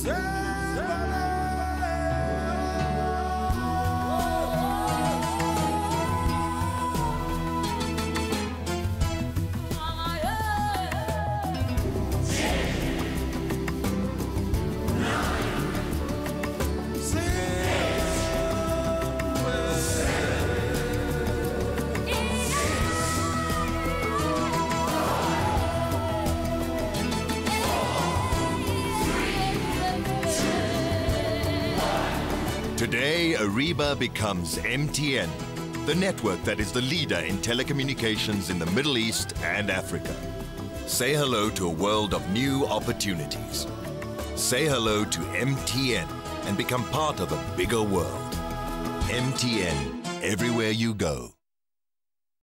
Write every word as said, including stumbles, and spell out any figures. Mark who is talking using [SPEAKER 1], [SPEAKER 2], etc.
[SPEAKER 1] Today, Ariba becomes M T N, the network that is the leader in telecommunications in the Middle East and Africa. Say hello to a world of new opportunities. Say hello to M T N and become part of a bigger world. M T N, everywhere you go.